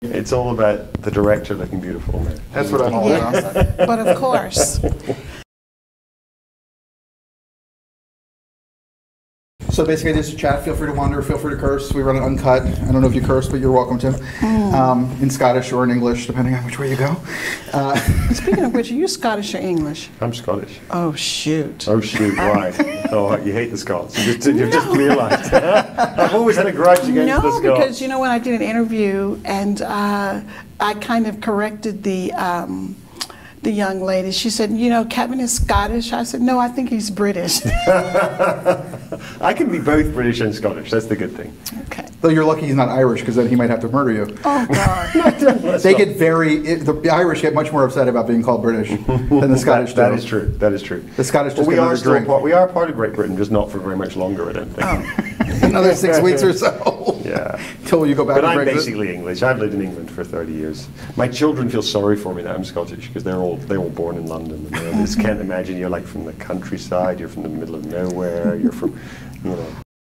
It's all about the director looking beautiful. That's what I'm all about. But of course. So basically, just a chat. Feel free to wander. Feel free to curse. We run it uncut. I don't know if you curse, but you're welcome to. In Scottish or in English, depending on which way you go. Speaking of which, are you Scottish or English? I'm Scottish. Oh, shoot. Oh, shoot, why? Oh, you hate the Scots. You've just realized. I've always had a grudge against the Scots. No, because, you know, when I did an interview and I kind of corrected the young lady. She said, you know, Kevin is Scottish. I said, no, I think he's British. I can be both British and Scottish. That's the good thing. Okay. Though you're lucky he's not Irish, because then he might have to murder you. Oh, God. They get the Irish get much more upset about being called British than the Scottish do. That is true. That is true. The Scottish just we get are another still drink. we are part of Great Britain, just not for very much longer, I don't think. Oh. Another 6 weeks or so. Yeah. Until you go back But to I'm Brexit. basically English. I've lived in England for 30 years. My children feel sorry for me that I'm Scottish, because they're all born in London. And they just can't imagine you're like from the countryside, you're from the middle of nowhere, you're from, you know.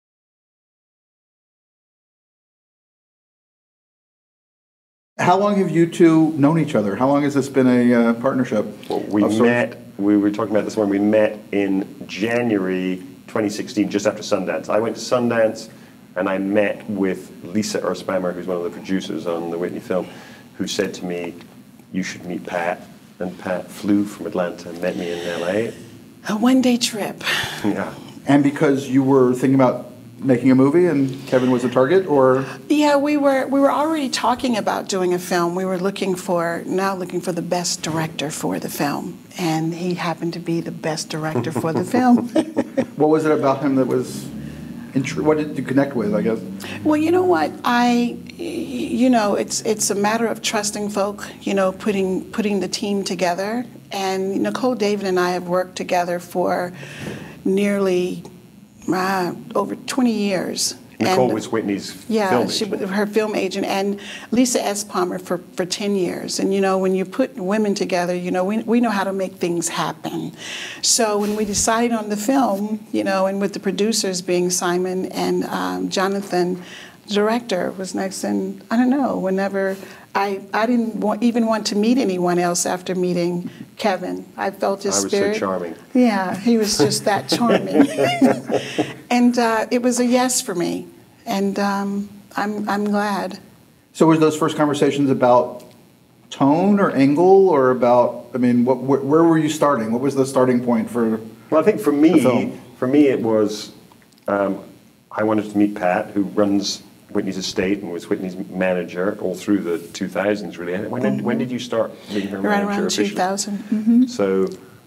How long have you two known each other? How long has this been a partnership? Well, we were talking about this one, we met in January 2016, just after Sundance. I went to Sundance and I met with Lisa Erspamer, who's one of the producers on the Whitney film, who said to me, you should meet Pat. And Pat flew from Atlanta and met me in LA. A one-day trip. Yeah. And because you were thinking about making a movie and Kevin was the target, or? Yeah, we were already talking about doing a film. We were looking for the best director for the film, and he happened to be the best director for the film. What was it about him that was, what did you connect with, I guess? Well, you know what, you know, it's a matter of trusting folk, you know, putting the team together. And Nicole David and I have worked together for nearly over 20 years. Nicole was Whitney's film agent. Her film agent, and Lisa Erspamer for 10 years. And, you know, when you put women together, you know, we know how to make things happen. So when we decided on the film, you know, and with the producers being Simon and Jonathan, the director was next. And I don't know, whenever I didn't even want to meet anyone else after meeting Kevin. I felt his spirit. I was so charming. Yeah, he was just that charming. And it was a yes for me, and I'm glad. So were those first conversations about tone or angle, or about, I mean, where were you starting? What was the starting point for? Well, I think for me it was, I wanted to meet Pat, who runs Whitney's estate and was Whitney's manager all through the 2000s, really. When did you start being her manager? Right around officially? 2000. Mm-hmm. So,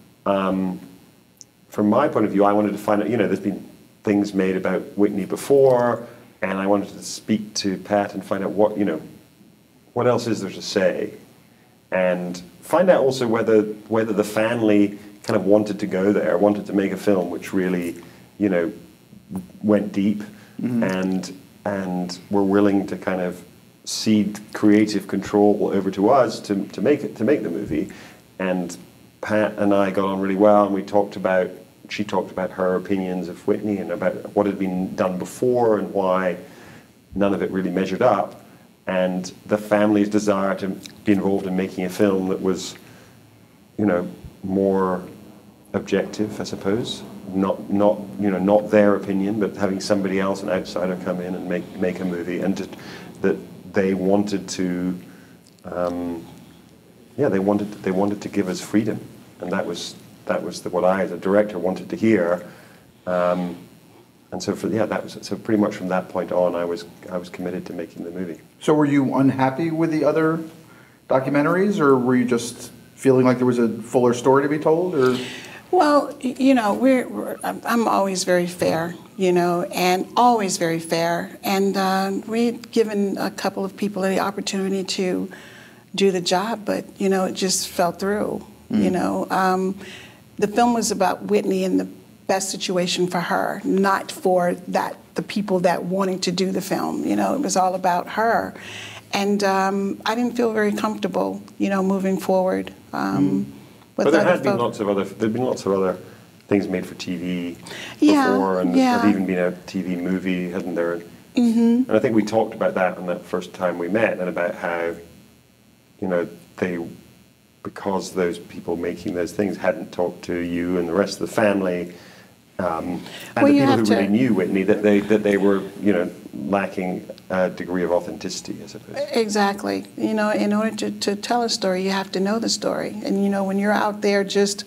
from my point of view, I wanted to find out, you know, there's been things made about Whitney before, and I wanted to speak to Pat and find out what, you know, what else is there to say, and find out also whether the family kind of wanted to go there, wanted to make a film which really, you know, went deep, and were willing to kind of cede creative control over to us to make the movie. And Pat and I got on really well, and she talked about her opinions of Whitney and about what had been done before and why none of it really measured up, and the family's desire to be involved in making a film that was, you know, more objective, I suppose. Not their opinion, but having somebody else, an outsider, come in and make a movie, and that they wanted to, they wanted to give us freedom, and that was what I, as a director, wanted to hear, and so so pretty much from that point on, I was committed to making the movie. So were you unhappy with the other documentaries, or were you just feeling like there was a fuller story to be told, or? Well, you know, I'm always very fair, you know, and always very fair. And we had given a couple of people the opportunity to do the job, but, you know, it just fell through, you know. The film was about Whitney and the best situation for her, not for the people that wanted to do the film. You know, it was all about her. And I didn't feel very comfortable, you know, moving forward. But there had been lots of other things made for TV before, and there'd even been a TV movie, hadn't there? And I think we talked about that on that first time we met, and about how, you know, because those people making those things hadn't talked to you and the rest of the family, and Well, the you people have who really to- knew Whitney, that they were, you know, lacking a degree of authenticity, I suppose. Exactly. You know, in order to tell a story, you have to know the story. And, you know, when you're out there just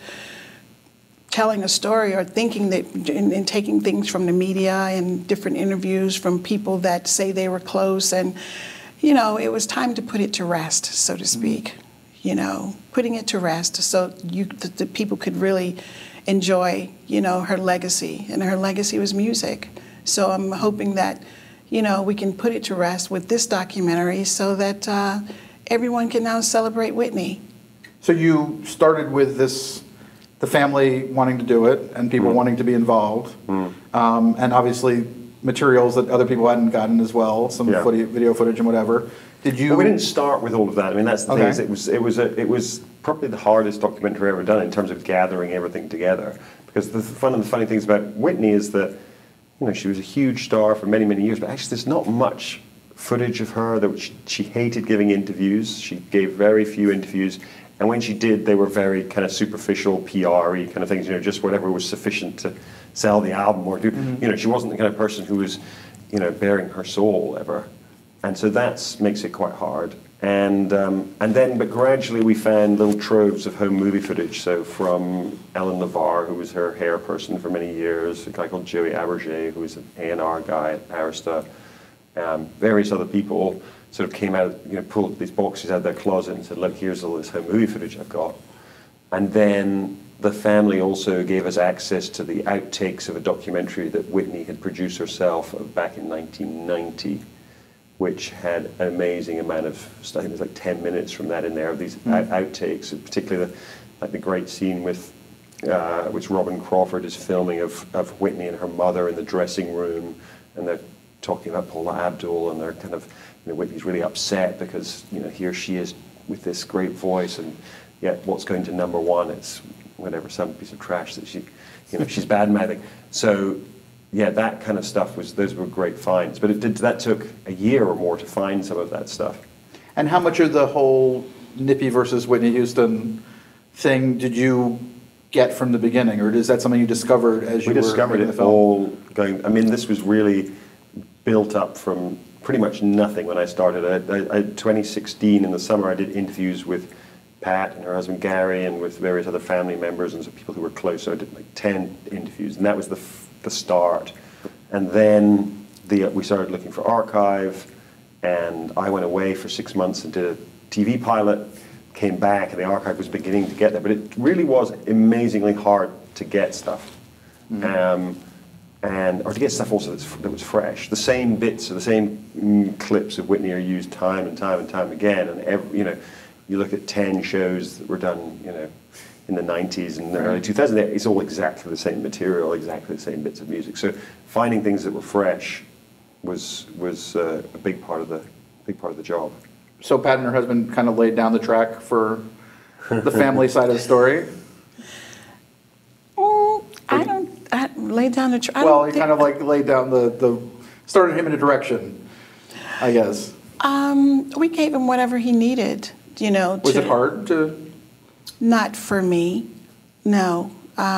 telling a story or thinking that and taking things from the media and different interviews from people that say they were close, and, you know, it was time to put it to rest, so to speak. You know, putting it to rest so the people could really enjoy, you know, her legacy. And her legacy was music. So I'm hoping that, you know, we can put it to rest with this documentary so that everyone can now celebrate Whitney. So you started with this, the family wanting to do it and people wanting to be involved, and obviously materials that other people hadn't gotten as well, some video footage and whatever. Did you? Well, we didn't start with all of that. I mean, that's the thing. Is it was probably the hardest documentary ever done in terms of gathering everything together. Because the funny things about Whitney is that, you know, she was a huge star for many, many years, but actually there's not much footage of her. That she hated giving interviews. She gave very few interviews, and when she did, they were very kind of superficial, PR-y kind of things. You know, just whatever was sufficient to sell the album or do. You know, she wasn't the kind of person who was, you know, bearing her soul ever. And so that makes it quite hard. And then, but gradually we found little troves of home movie footage. So from Ellen LeVar, who was her hair person for many years, a guy called Joey Abergé, who was an A&R guy at Arista, various other people sort of came out, you know, pulled these boxes out of their closet and said, look, here's all this home movie footage I've got. And then the family also gave us access to the outtakes of a documentary that Whitney had produced herself back in 1990. Which had an amazing amount of, I think there's like 10 minutes from that in there, of these outtakes, particularly the great scene with, which Robin Crawford is filming of Whitney and her mother in the dressing room, and they're talking about Paula Abdul, and they're kind of, you know, Whitney's really upset because, you know, here she is with this great voice, and yet what's going to #1? It's whatever, some piece of trash that she, you know, she's bad-mouthing. So, yeah, that kind of stuff those were great finds. But that took a year or more to find some of that stuff. And how much of the whole Nippy versus Whitney Houston thing did you get from the beginning, or is that something you discovered as you were discovered making the it film? all going. I mean, this was really built up from pretty much nothing when I started. I 2016 in the summer, I did interviews with Pat and her husband Gary, and with various other family members and some people who were close. So I did like 10 interviews, and that was the start. And then we started looking for archive, and I went away for 6 months and did a TV pilot, came back, and the archive was beginning to get there. But it really was amazingly hard to get stuff. Or to get stuff also that was fresh. The same bits or the same clips of Whitney are used time and time and time again. And you know, you look at 10 shows that were done, you know, in the 90s and the early 2000s, it's all exactly the same material, exactly the same bits of music. So finding things that were fresh was a big part of the job. So Pat and her husband kind of laid down the track for the family side of the story? I laid down the track. Well, he kind of like laid down started him in a direction, I guess. We gave him whatever he needed, you know. Was it hard to? Not for me, no.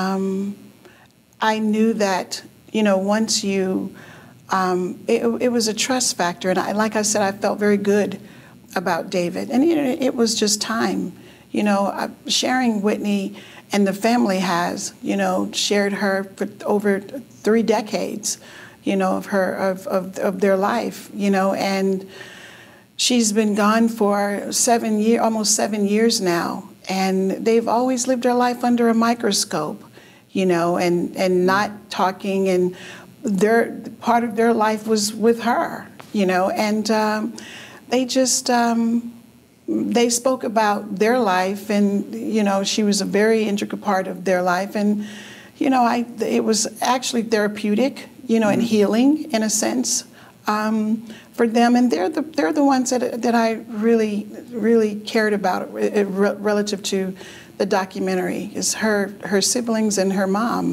I knew that, you know, once you, it was a trust factor. And like I said, I felt very good about David. And, you know, it was just time. You know, sharing Whitney, and the family has, you know, shared her for over 3 decades, you know, of their life, you know, and she's been gone for almost 7 years now. And they've always lived their life under a microscope, you know, and not talking, and part of their life was with her, you know, and they just, they spoke about their life, and, you know, she was a very integral part of their life, and, you know, it was actually therapeutic, you know, and healing in a sense. For them, and they're the ones that I really cared about relative to the documentary, is her siblings and her mom,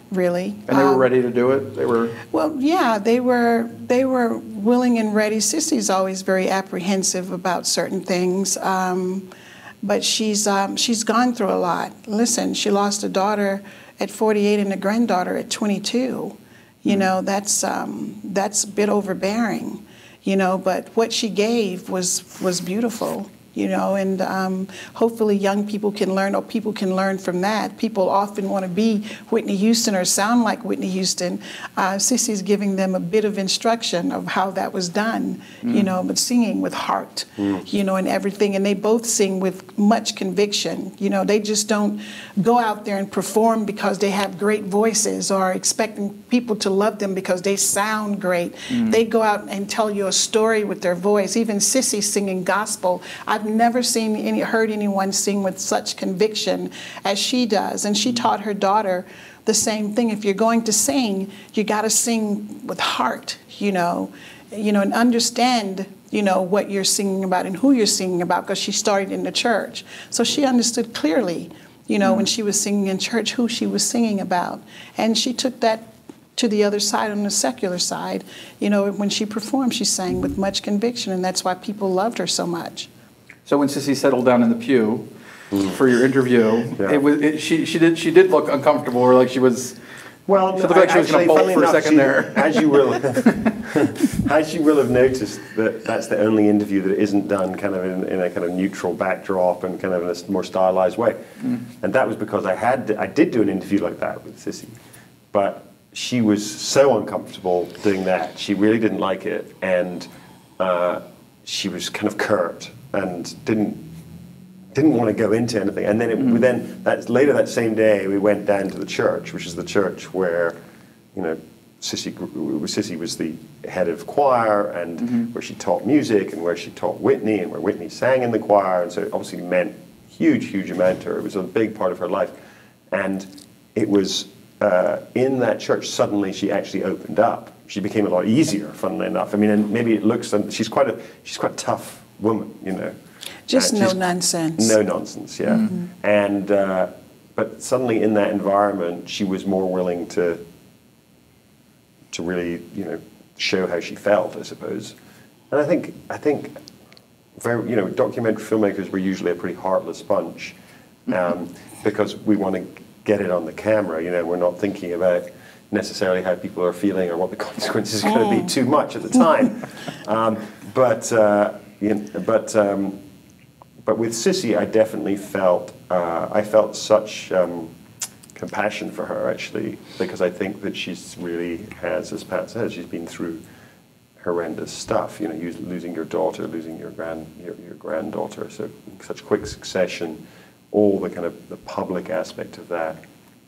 really. And they were ready to do it? They were... Well, yeah, they were willing and ready. Sissy's always very apprehensive about certain things, but she's gone through a lot. Listen, she lost a daughter at 48 and a granddaughter at 22. You know, that's a bit overbearing, you know, but what she gave was beautiful. You know, and hopefully young people can learn, or people can learn from that. People often want to be Whitney Houston or sound like Whitney Houston. Sissy's giving them a bit of instruction of how that was done, you know, but singing with heart, you know, and everything. And they both sing with much conviction. You know, they just don't go out there and perform because they have great voices or expecting people to love them because they sound great. They go out and tell you a story with their voice. Even Sissy singing gospel. I've never heard anyone sing with such conviction as she does. And she taught her daughter the same thing. If you're going to sing, you got to sing with heart, you know, and understand, you know, what you're singing about and who you're singing about, because she started in the church. So she understood clearly, you know, when she was singing in church, who she was singing about. And she took that to the other side, on the secular side. You know, when she performed, she sang with much conviction, and that's why people loved her so much. So when Sissy settled down in the pew for your interview, she did look uncomfortable, or like she was. Well, she looked like she was going to bolt for a second there. As you will have noticed, that's the only interview that isn't done kind of in a kind of neutral backdrop and kind of in a more stylized way. And that was because I did do an interview like that with Sissy, but she was so uncomfortable doing that. She really didn't like it, and she was kind of curt and didn't want to go into anything. And then later that same day, we went down to the church, which is the church where, you know, Sissy was the head of choir, and where she taught music, and where she taught Whitney, and where Whitney sang in the choir. And so it obviously meant huge amount to her. It was a big part of her life. And it was in that church, suddenly she actually opened up. She became a lot easier, funnily enough. I mean, and maybe it looks, she's quite a tough woman, you know. Just no nonsense. No nonsense, yeah. And but suddenly in that environment, she was more willing to really, you know, show how she felt, I suppose. And I think very, you know, documentary filmmakers were usually a pretty heartless bunch, because we want to get it on the camera. You know, we're not thinking about necessarily how people are feeling or what the consequences are going to be too much at the time. But with Sissy, I definitely felt such compassion for her, actually, because I think that she's really has, as Pat says, she's been through horrendous stuff. You know, losing your daughter, losing your granddaughter, so in such quick succession, all the kind of the public aspect of that.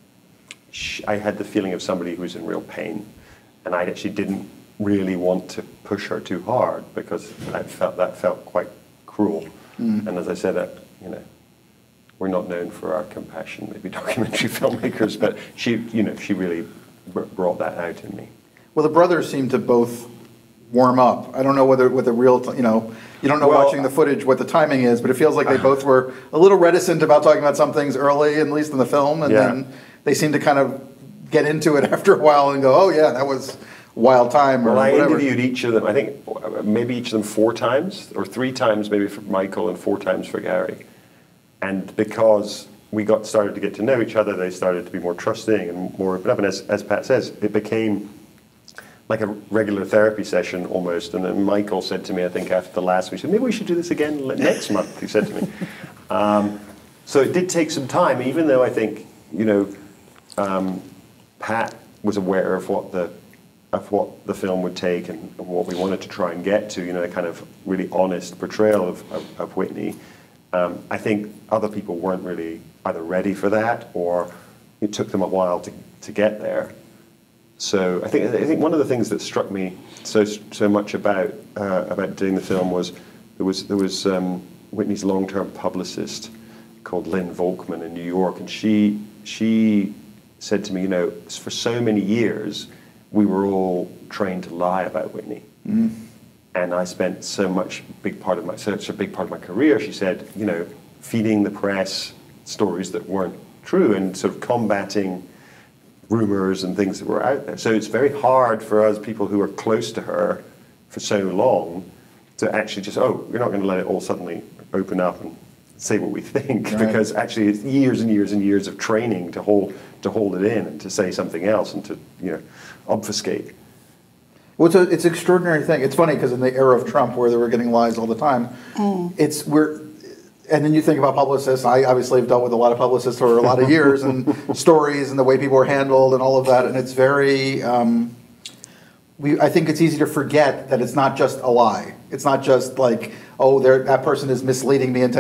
I had the feeling of somebody who was in real pain, and I actually didn't really want to push her too hard, because that felt quite cruel. And as I said, you know, we're not known for our compassion, maybe documentary filmmakers, but she really brought that out in me. Well, the brothers seem to both warm up. I don't know whether with the real, you know, you don't know watching the footage what the timing is, but it feels like they both were a little reticent about talking about some things early, at least in the film, and then they seem to kind of get into it after a while and go, oh yeah, that was wild time, or whatever. I interviewed each of them, I think maybe each of them 4 times, or 3 times maybe for Michael and 4 times for Gary. And because we started to get to know each other, they started to be more trusting and more open up. And as Pat says, it became like a regular therapy session almost. And then Michael said to me, I think after the last week, he said, maybe we should do this again next month, he said to me. So it did take some time, even though I think, you know, Pat was aware of what the film would take and what we wanted to try and get to, you know, a kind of really honest portrayal of Whitney. I think other people weren't really either ready for that, or it took them a while to get there. So I think one of the things that struck me so much about doing the film was there was Whitney's long-term publicist called Lynn Volkman in New York, and she said to me, you know, for so many years we were all trained to lie about Whitney. And I spent such a big part of my career, she said, you know, feeding the press stories that weren't true and sort of combating rumors and things that were out there. So it's very hard for us people who are close to her for so long to actually just, we're not going to let it all suddenly open up and say what we think, right. because actually it's years and years and years of training to hold it in and to say something else and to obfuscate. Well, it's an extraordinary thing. It's funny because in the era of Trump, where they were getting lies all the time, and then you think about publicists. I obviously have dealt with a lot of publicists for a lot of years, and stories and the way people are handled and all of that. And it's very, I think it's easy to forget that it's not just a lie. It's not just like, that person is misleading me.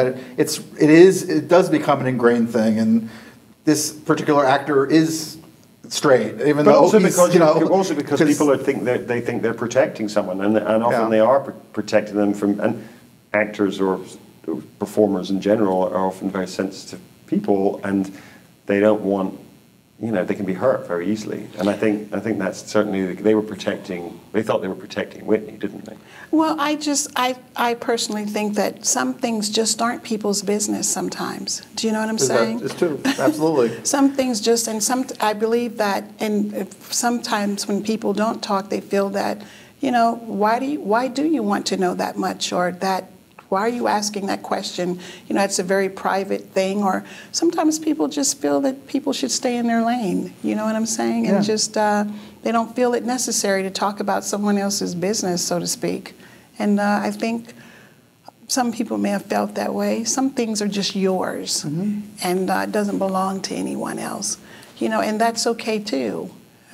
It does become an ingrained thing. And this particular actor is straight, even though also he's, because people think they're protecting someone, and often they are protecting them from, and actors or performers in general are often very sensitive people, and they don't want, they can be hurt very easily. And I think that's certainly, they thought they were protecting Whitney, didn't they? Well, I personally think that some things just aren't people's business sometimes. Do you know what I'm saying? It's true, absolutely. Some things I believe that, and sometimes when people don't talk, they feel that, why do you want to know that much, or that, why are you asking that question? It's a very private thing. Or sometimes people just feel that people should stay in their lane. You know what I'm saying? And just they don't feel it necessary to talk about someone else's business, so to speak. And I think some people may have felt that way. Some things are just yours, and it doesn't belong to anyone else. And that's okay too.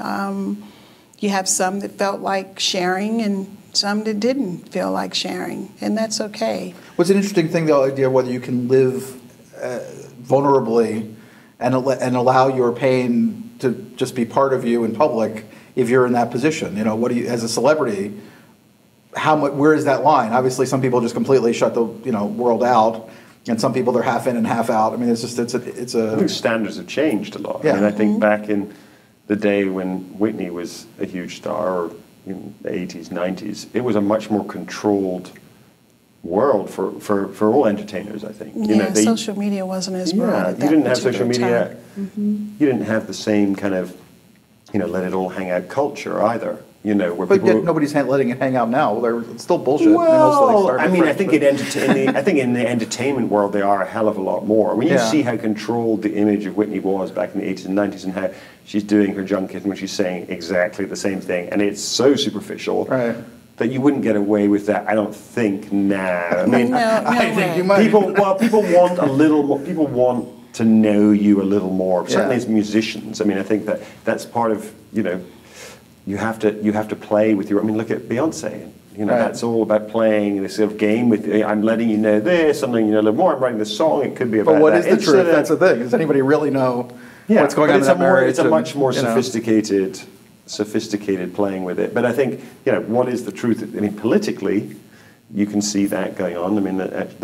You have some that felt like sharing, and some that didn't feel like sharing, and that's okay. What's an interesting thing, the idea of whether you can live vulnerably and allow your pain to just be part of you in public if you're in that position. What do you, as a celebrity, where is that line? Obviously, some people just completely shut the world out, and some people they're half in and half out. I mean, it's a. I think standards have changed a lot. Yeah. I mean, I think back in the day when Whitney was a huge star, or in the 80s, 90s, it was a much more controlled world for all entertainers, I think. Social media wasn't as broad at that you didn't have social media. Mm-hmm. You didn't have the same kind of, let it all hang out culture either. Where but yet nobody's letting it hang out now. It's still bullshit. Well, I think in the entertainment world they are a hell of a lot more. When you see how controlled the image of Whitney was back in the 80s and 90s, and how she's doing her junket and when she's saying exactly the same thing, and it's so superficial that you wouldn't get away with that. I don't think now. I mean, I think you might. People want a little more. People want to know you a little more. Certainly as musicians. I mean, I think that's part of You have to play with your. I mean, look at Beyonce. That's all about playing this sort of game with. I'm letting you know this. I'm letting you know a little more. I'm writing this song. It could be about. But what is the truth? That's the thing. Does anybody really know what's going on in that marriage? It's a much more sophisticated playing with it. But I think what is the truth? I mean, politically, you can see that going on. I mean,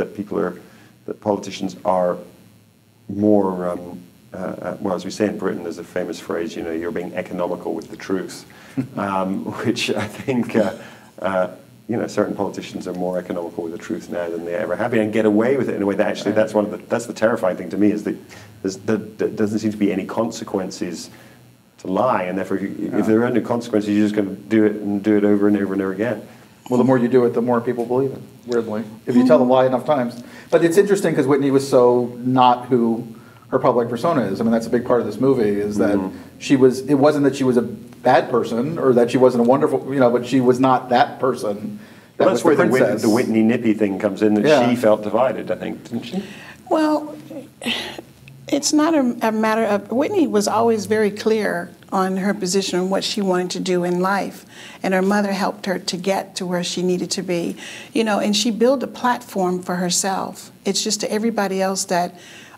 that politicians are more. Well, as we say in Britain, there's a famous phrase, you're being economical with the truth, which I think, certain politicians are more economical with the truth now than they ever have been, and get away with it in a way that actually, that's the terrifying thing to me, is that there doesn't seem to be any consequences to lie, and therefore, if there are no consequences, you're just going to do it and do it over and over and over again. Well, the more you do it, the more people believe it, weirdly, if you tell the lie enough times. But it's interesting because Whitney was so not who her public persona is. I mean, that's a big part of this movie, is that it wasn't that she was a bad person or that she wasn't a wonderful, but she was not that person. That's where the Whitney Nippy thing comes in, that she felt divided, I think, didn't she? Well, it's not a matter of, Whitney was always very clear on her position and what she wanted to do in life. And her mother helped her to get to where she needed to be. And she built a platform for herself. It's just to everybody else that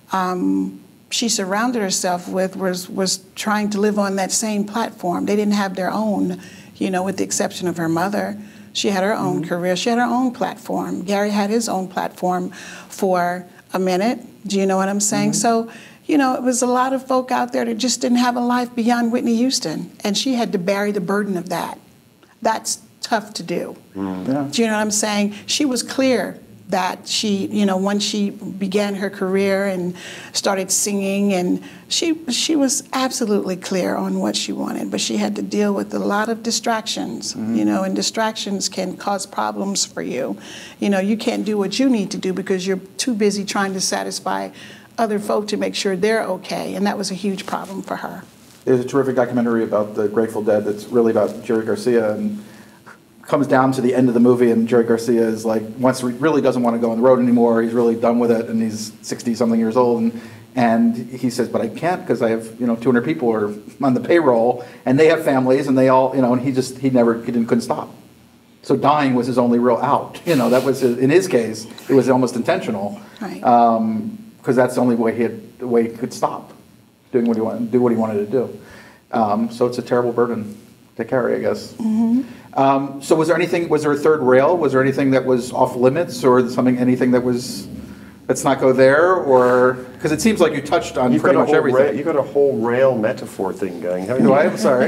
she surrounded herself with was trying to live on that same platform. They didn't have their own, with the exception of her mother. She had her own career. She had her own platform. Gary had his own platform for a minute. Do you know what I'm saying? So, it was a lot of folk out there that just didn't have a life beyond Whitney Houston, and she had to bear the burden of that. That's tough to do. Do you know what I'm saying? She was clear that she, once she began her career and started singing, and she was absolutely clear on what she wanted, but she had to deal with a lot of distractions, and distractions can cause problems for you. You can't do what you need to do because you're too busy trying to satisfy other folk to make sure they're okay, and that was a huge problem for her. There's a terrific documentary about the Grateful Dead that's really about Jerry Garcia, and comes down to the end of the movie, and Jerry Garcia is like, really doesn't want to go on the road anymore. He's really done with it, and he's 60-something years old, and he says, but I can't because I have 200 people are on the payroll, and they have families, and they all and he couldn't stop. So dying was his only real out. That was in his case, it was almost intentional, right? Because that's the only way he could stop doing what he wanted to do. So it's a terrible burden to carry, I guess. So was there a third rail? Was there anything that was off limits, or anything that was, let's not go there, or, because it seems like you touched on pretty much everything. You've got a whole rail metaphor thing going, haven't you? Do I? I'm sorry.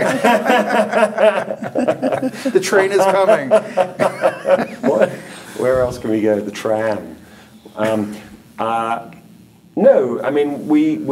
The train is coming. Where else can we go? The tram. No, I mean,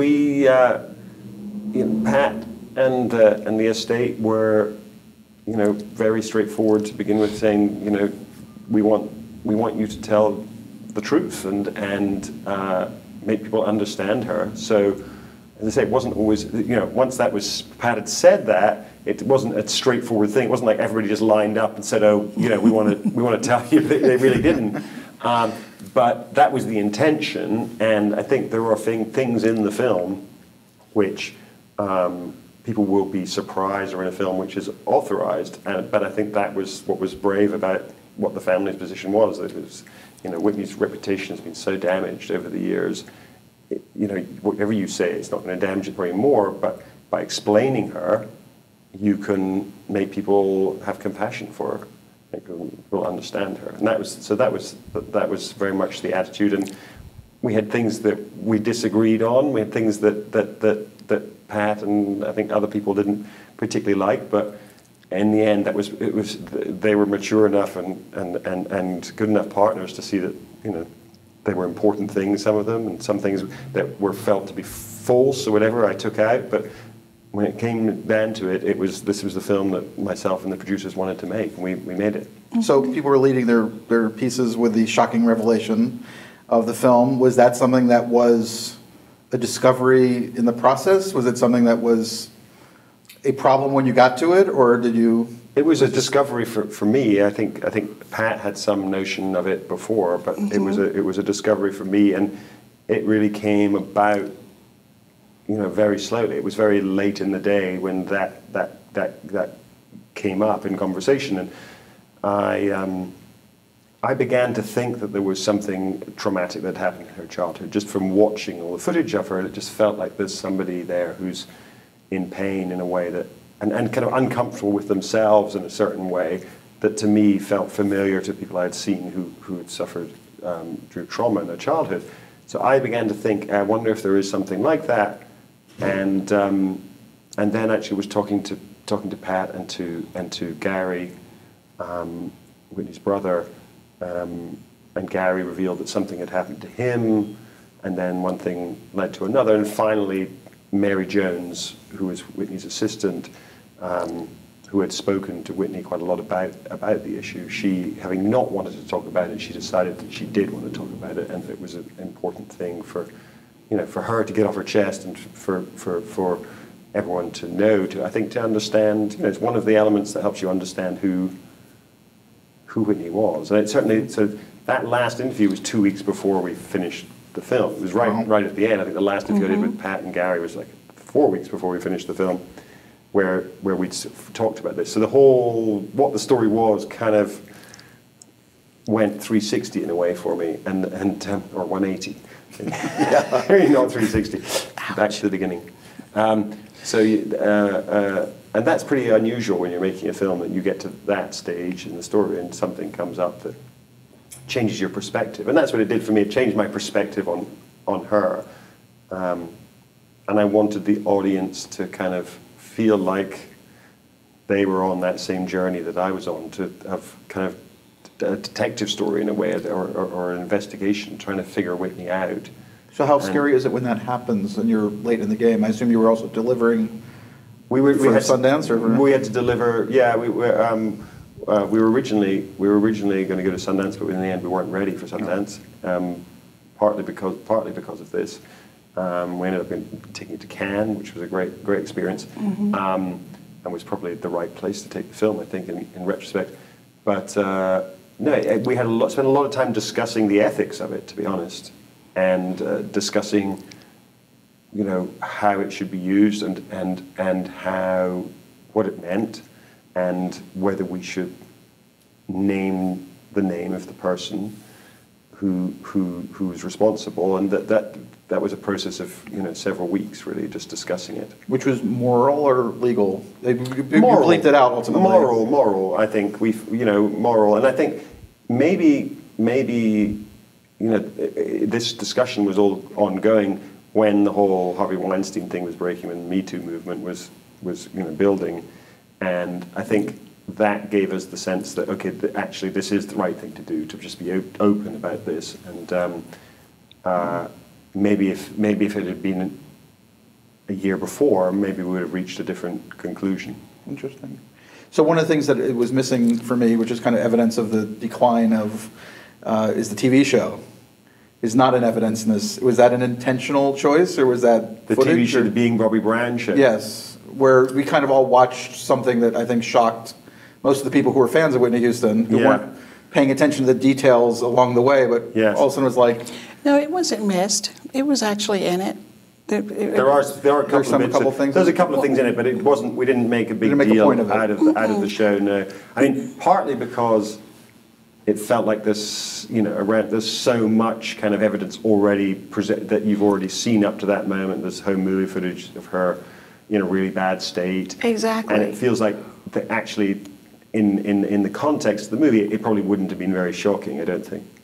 Pat and the estate were, very straightforward to begin with, saying, we want you to tell the truth and make people understand her. So, as I say, it wasn't always, once Pat had said that, it wasn't a straightforward thing. It wasn't like everybody just lined up and said, oh, we want to tell you. They really didn't. But that was the intention, and I think there are things in the film which people will be surprised are in a film which is authorized, but I think that was what was brave about what the family's position was. It was, Whitney's reputation has been so damaged over the years. Whatever you say, it's not going to damage it very more, but by explaining her, you can make people have compassion for her. Will understand her, and that was very much the attitude. And we had things that we disagreed on. We had things that Pat and I think other people didn't particularly like. But in the end, they were mature enough and good enough partners to see that they were important things. Some of them, and some things that were felt to be false or whatever, I took out. But when it came down to it, this was the film that myself and the producers wanted to make, and we made it. So people were leading their pieces with the shocking revelation of the film. Was that something that was a discovery in the process? Was it something that was a problem when you got to it, or did you? It was a discovery for me. I think Pat had some notion of it before, but it was a discovery for me, and it really came about, very slowly. It was very late in the day when that came up in conversation, and I began to think that there was something traumatic that happened in her childhood. Just from watching all the footage of her, it just felt like there's somebody there who's in pain in a way that, and kind of uncomfortable with themselves in a certain way that to me felt familiar to people I had seen who had suffered through trauma in their childhood. So I began to think, I wonder if there is something like that. And then actually was talking to Pat and to Gary, Whitney's brother, and Gary revealed that something had happened to him, and then one thing led to another, and finally Mary Jones, who was Whitney's assistant, who had spoken to Whitney quite a lot about the issue. She, having not wanted to talk about it, she decided that she did want to talk about it, and it was an important thing for her to get off her chest, and for everyone to know, to understand. It's one of the elements that helps you understand who Whitney was. And it certainly, so that last interview was 2 weeks before we finished the film. It was right at the end. I think the last interview I did with Pat and Gary was like 4 weeks before we finished the film, where we talked about this. So what the story was kind of went 360 in a way for me, or 180. Not 360. Ouch. Back to the beginning. And that's pretty unusual when you're making a film, that you get to that stage in the story and something comes up that changes your perspective. And that's what it did for me. It changed my perspective on her. And I wanted the audience to kind of feel like they were on that same journey that I was on, to have kind of a detective story in a way, or an investigation, trying to figure Whitney out. So how scary is it when that happens and you're late in the game? I assume you were also delivering for Sundance, or we had to deliver. Yeah, we were originally going to go to Sundance, but in the end we weren't ready for Sundance. Partly because of this. We ended up taking it to Cannes, which was a great experience, and was probably the right place to take the film, I think, in retrospect. But no, we had spent a lot of time discussing the ethics of it, to be honest, and discussing, how it should be used, and what it meant, and whether we should name the name of the person who was responsible, and that was a process of several weeks, really, just discussing it. Which was moral or legal? You bleeped it out ultimately. Moral. I think moral, and I think maybe this discussion was all ongoing when the whole Harvey Weinstein thing was breaking, when the Me Too movement was building, and I think that gave us the sense that actually this is the right thing to do, to just be open about this, and maybe if it had been a year before, maybe we would have reached a different conclusion. Interesting. So one of the things that it was missing for me, which is kind of evidence of the decline of, is the TV show. Is not an evidence in this. Was that an intentional choice, or was that the TV show, the Being Bobby Brown show? Yes, where we kind of all watched something that I think shocked most of the people who were fans of Whitney Houston, who weren't paying attention to the details along the way, but all of a sudden was like... No, it wasn't missed. It was actually in it. There are a couple of things. There's a couple of things in it, but it wasn't. We didn't make a big deal out of the show. No, I mean partly because it felt like there's so much kind of evidence already that you've already seen up to that moment. There's home movie footage of her in a really bad state. Exactly. And it feels like that actually, in the context of the movie, it probably wouldn't have been very shocking, I don't think.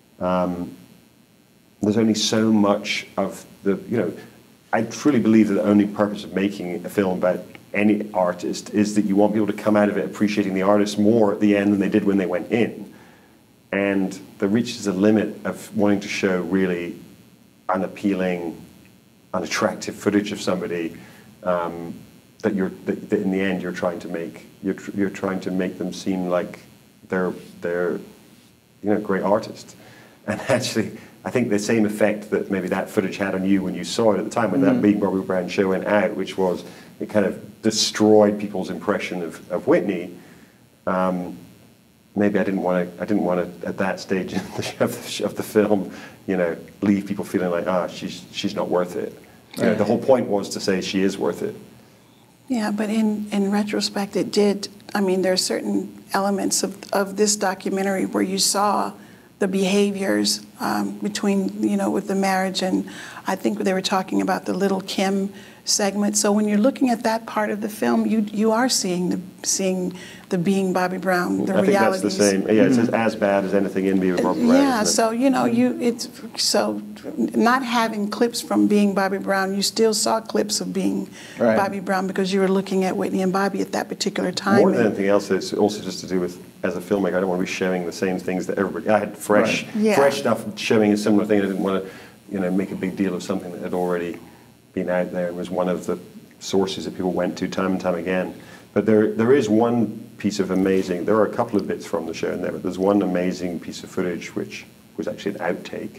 There's only so much of I truly believe that the only purpose of making a film about any artist is that you want people to come out of it appreciating the artist more at the end than they did when they went in. And there reaches a limit of wanting to show really unappealing, unattractive footage of somebody that in the end you're trying to make them seem like they're great artists. And actually, I think the same effect that maybe that footage had on you when you saw it at the time, when that Being Bobby Brown show went out, which was it kind of destroyed people's impression of Whitney. Maybe I didn't want to at that stage of the film, leave people feeling like she's not worth it. The whole point was to say she is worth it. Yeah, but in retrospect, it did. I mean, there are certain elements of this documentary where you saw the behaviors between, with the marriage, and I think they were talking about the Little Kim segment. So when you're looking at that part of the film, you are seeing the Being Bobby Brown, the realities. I think that's the same. Yeah, it's as bad as anything in Being Bobby Brown. Yeah, so so not having clips from Being Bobby Brown, you still saw clips of Being Bobby Brown because you were looking at Whitney and Bobby at that particular time. More than anything else, it's also just to do with, as a filmmaker, I don't want to be showing the same things that everybody. I had fresh stuff showing a similar thing. I didn't want to, make a big deal of something that had already been out there and was one of the sources that people went to time and time again. But there is one piece of amazing. There are a couple of bits from the show in there, but there's one amazing piece of footage which was actually an outtake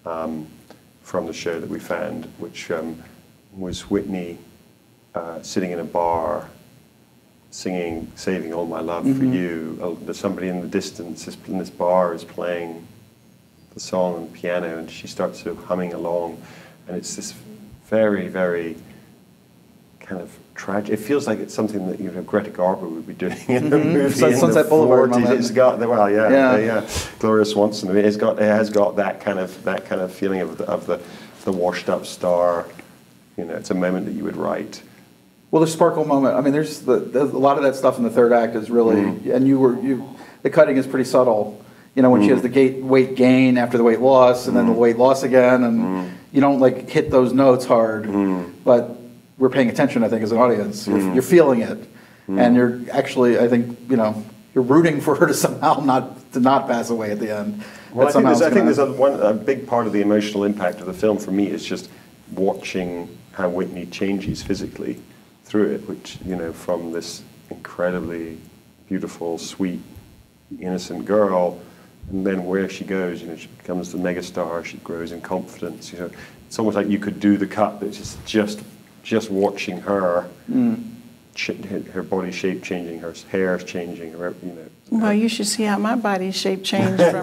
from the show that we found, which was Whitney sitting in a bar singing "Saving All My Love for You." There's somebody in the distance in this bar is playing the song on the piano, and she starts sort of humming along, and it's this very, very kind of tragic. It feels like it's something that Greta Garbo would be doing in a movie. Sunset Boulevard. It's got Gloria Swanson. It has got that kind of feeling of the washed up star. It's a moment that you would write. Well, the sparkle moment. I mean, there's a lot of that stuff in the third act is really, and the cutting is pretty subtle. When she has the weight gain after the weight loss, and then the weight loss again, and you don't hit those notes hard, but we're paying attention. I think as an audience, you're feeling it, and you're actually, I think, you're rooting for her to somehow not to not pass away at the end. Well, I think there's a big part of the emotional impact of the film for me is just watching how Whitney changes physically through it, which, you know, from this incredibly beautiful, sweet, innocent girl, and then where she goes, you know, she becomes the megastar, she grows in confidence, you know. It's almost like you could do the cut, but it's just watching her, her body shape changing, her hair changing, her, you know. Well, you should see how my body shape changed from.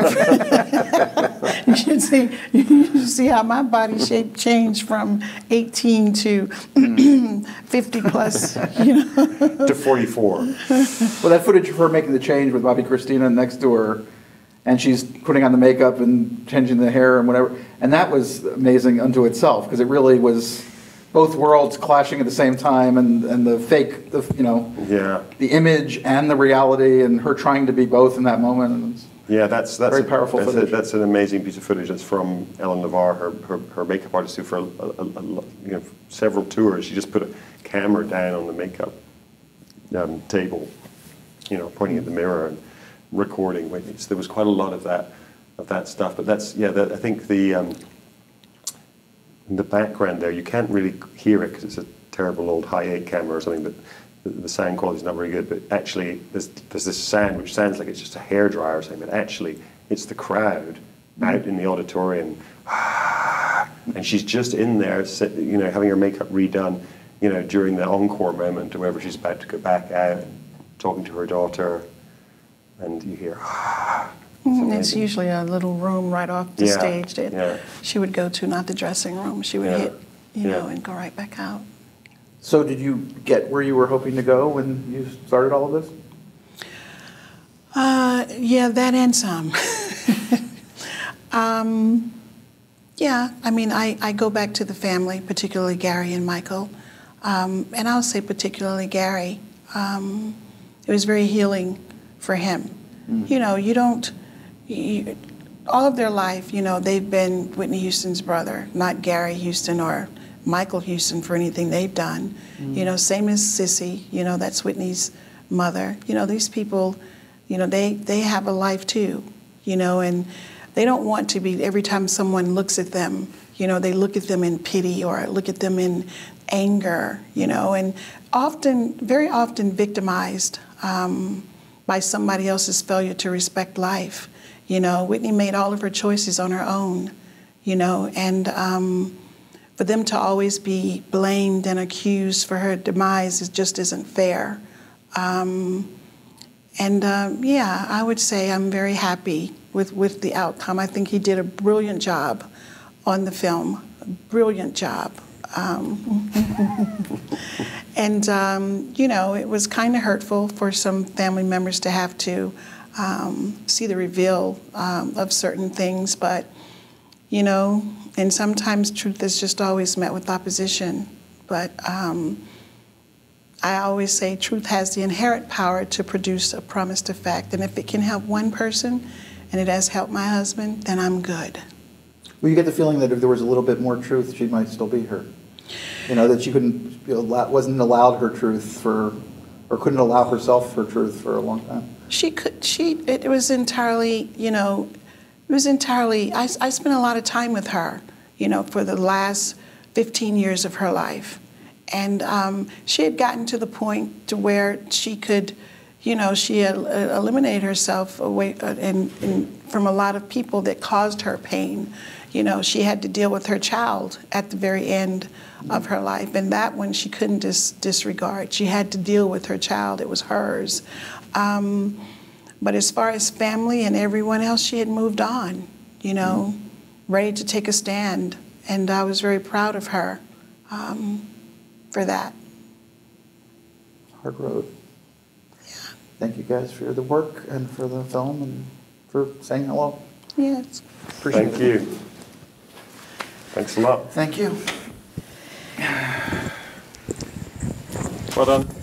you should see how my body shape changed from 18 to 50 plus. You know, to 44. Well, that footage of her making the change with Bobby Christina next to her, and she's putting on the makeup and changing the hair and whatever, and that was amazing unto itself because it really was both worlds clashing at the same time, and the fake, you know, the image and the reality, and her trying to be both in that moment. Yeah, that's very powerful footage. That's an amazing piece of footage. That's from Ellen Navarre, her makeup artist, who for you know, several tours, she just put a camera down on the makeup table, you know, pointing at the mirror and recording Whitney. So there was quite a lot of that stuff. But that's I think in the background there, you can't really hear it because it's a terrible old high-8 camera or something, but the sound quality is not very good. But actually, there's this sound which sounds like it's just a hairdryer or something, but actually it's the crowd out in the auditorium, and she's just in there, you know, having her makeup redone, you know, during the encore moment, or wherever she's about to go back out, talking to her daughter, and you hear. It's usually a little room right off the stage that she would go to, not the dressing room. She would hit, you know, and go right back out. So did you get where you were hoping to go when you started all of this? Yeah, that and some. Yeah, I mean, I go back to the family, particularly Gary and Michael. And I'll say particularly Gary. It was very healing for him. You know, all of their life, you know, they've been Whitney Houston's brother, not Gary Houston or Michael Houston for anything they've done. You know, same as Sissy, you know, that's Whitney's mother. You know, these people, you know, they have a life too, you know, and they don't want to be, every time someone looks at them, you know, they look at them in pity or look at them in anger, you know, and very often victimized by somebody else's failure to respect life. You know, Whitney made all of her choices on her own, you know, and for them to always be blamed and accused for her demise just isn't fair. Yeah, I would say I'm very happy with the outcome. I think he did a brilliant job on the film, a brilliant job. And, you know, it was kind of hurtful for some family members to have to see the reveal of certain things, but, you know, and sometimes truth is just always met with opposition. But I always say truth has the inherent power to produce a promised effect, and if it can help one person, and it has helped my husband, then I'm good. Well, you get the feeling that if there was a little bit more truth, she might still be her. You know, that she wasn't allowed her truth or couldn't allow herself her truth for a long time. It was entirely, you know, I spent a lot of time with her, you know, for the last 15 years of her life. And she had gotten to the point to where she could, you know, she had eliminated herself away from a lot of people that caused her pain. You know, she had to deal with her child at the very end of her life, and that one she couldn't disregard. She had to deal with her child. It was hers. But as far as family and everyone else, she had moved on, you know, ready to take a stand. And I was very proud of her for that. Hard road. Yeah. Thank you guys for the work and for the film and for saying hello. Yes. Appreciate it. Thank you. Thanks a lot. Thank you. Well done.